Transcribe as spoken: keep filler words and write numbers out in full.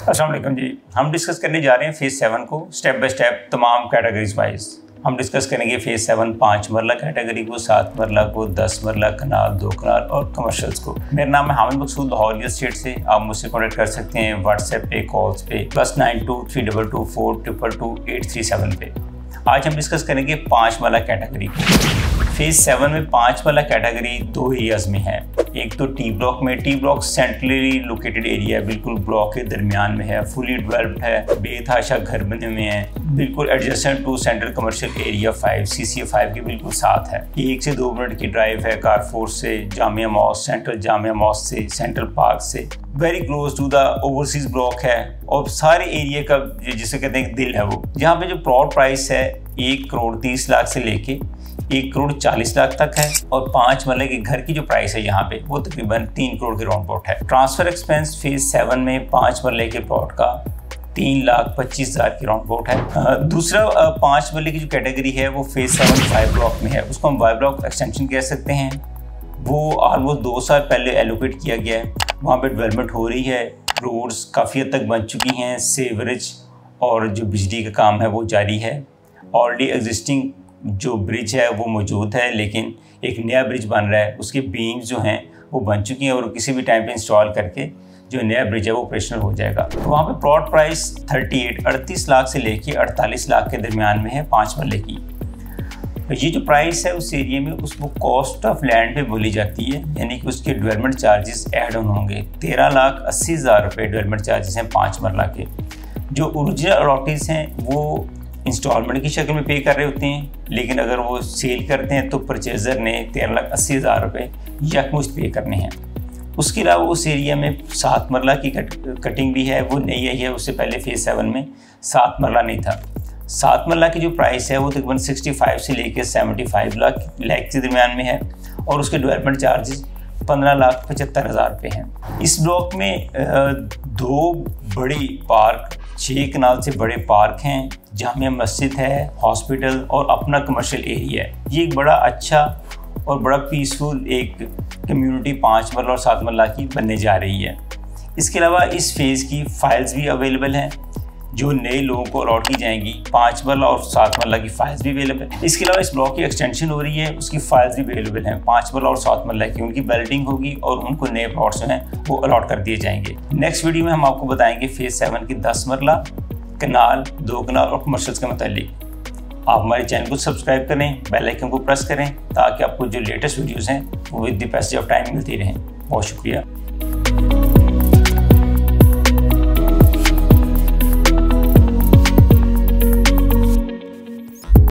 अस्सलाम वालेकुम जी, हम डिस्कस करने जा रहे हैं फेज़ सेवन को स्टेप बाय स्टेप तमाम कैटेगरीज वाइज। हम डिस्कस करेंगे फेज़ सेवन पाँच मरला कैटेगरी को, सात मरला को, दस मरला, कनाल, दो कनाल और कमर्शियल्स को। मेरा नाम है हामिद मकसूद, लाहौर रियल एस्टेट से। आप मुझसे कॉन्टेक्ट कर सकते हैं व्हाट्सएप पे, कॉल्स पे plus nine two three double two four triple two eight three seven पे। आज हम डिस्कस करेंगे पाँच मरला कैटेगरी को। फेज सेवन में पाँच वाला कैटेगरी दो एरियाज में है। एक तो टी ब्लॉक में, T block centrally located area है, बिल्कुल ब्लॉक के दरमियान में है, फुली डेवलप्ड है, बेतहाशा घर बने हुए हैं, बिल्कुल adjacent to central commercial area five, C C A five के बिल्कुल साथ है। एक से दो मिनट की ड्राइव है कारफोर्ट से, Jamia mosque, central Jamia mosque से, सेंट्रल पार्क से, very close to the overseas block है और सारे एरिया का जिसे कहते हैं दिल है वो। यहाँ पे जो प्लॉट प्राइस है एक करोड़ तीस लाख से लेके एक करोड़ चालीस लाख तक है और पांच मरले के घर की जो प्राइस है यहाँ पे वो तकरीबन तीन करोड़ के राउंड अबाउट है। ट्रांसफर एक्सपेंस फेज सेवन में पांच मरले के प्लॉट का तीन लाख पच्चीस हजार की राउंड अबाउट है। दूसरा पांच मरले की जो कैटेगरी है वो फेज सेवन फाइव ब्लॉक में है, उसको हम वाई ब्लॉक एक्सटेंशन कह सकते हैं। वो ऑलमोस्ट दो साल पहले एलोकेट किया गया है, वहाँ पे डेवलपमेंट हो रही है, रोड्स काफ़ी हद तक बन चुकी हैं, सीवरेज और जो बिजली का काम है वो जारी है। ऑलरेडी एग्जिस्टिंग जो ब्रिज है वो मौजूद है, लेकिन एक नया ब्रिज बन रहा है, उसके बीम्स जो हैं वो बन चुकी हैं और किसी भी टाइम पे इंस्टॉल करके जो नया ब्रिज है वो ऑपरेशनल हो जाएगा। तो वहाँ पे प्लॉट प्राइस अड़तीस अड़तीस लाख से लेके अड़तालीस लाख के दरमियान में है पाँच मरले की। तो ये जो प्राइस है उस एरिया में उसको कॉस्ट ऑफ लैंड पे बोली जाती है, यानी कि उसके डेवलपमेंट चार्जेस ऐड ऑन होंगे। तेरह लाख अस्सी हज़ार रुपये डेवलपमेंट चार्जेस हैं पाँच मरला के। जो ओरिजिनल अलॉटीज़ हैं वो इंस्टॉलमेंट की शक्ल में पे कर रहे होते हैं, लेकिन अगर वो सेल करते हैं तो परचेज़र ने तेरह लाख अस्सी हज़ार रुपये यकमुश्त पे करने हैं। उसके अलावा उस एरिया में सात मरला की कट, कटिंग भी है, वो नई आई है, उससे पहले फेज़ सेवन में सात मरला नहीं था। सात मरला की जो प्राइस है वो तकरीबन सिक्सटी फाइव से लेकर सेवेंटी फाइव लाख लाख के दरमियान में है और उसके डेवलपमेंट चार्जेस पंद्रह लाख पचहत्तर हज़ार रुपये हैं। इस ब्लॉक में दो बड़ी पार्क, छः कनाल से बड़े पार्क हैं, जामिया मस्जिद है, हॉस्पिटल और अपना कमर्शियल एरिया है। ये एक बड़ा अच्छा और बड़ा पीसफुल एक कम्युनिटी पाँच मरला और सात मरला की बनने जा रही है। इसके अलावा इस फेज़ की फाइल्स भी अवेलेबल हैं जो नए लोगों को अलॉट की जाएंगी। पाँच मरला और सात मरला की फाइल्स भी अवेलेबल है। इसके अलावा इस ब्लॉक की एक्सटेंशन हो रही है, उसकी फाइल्स भी अवेलेबल हैं। पाँच मरला और सात मरला की उनकी बैल्टिंग होगी और उनको नए प्लॉट्स जो हैं वो अलॉट कर दिए जाएंगे। नेक्स्ट वीडियो में हम आपको बताएंगे फेज सेवन की दस मरला, कनाल, दो कनाल और कमर्शियल्स के मुतालिक। आप हमारे चैनल को सब्सक्राइब करें, बेल आइकन को प्रेस करें ताकि आपको जो लेटेस्ट वीडियोज़ हैं वो with the passage of time मिलती रहें। बहुत शुक्रिया।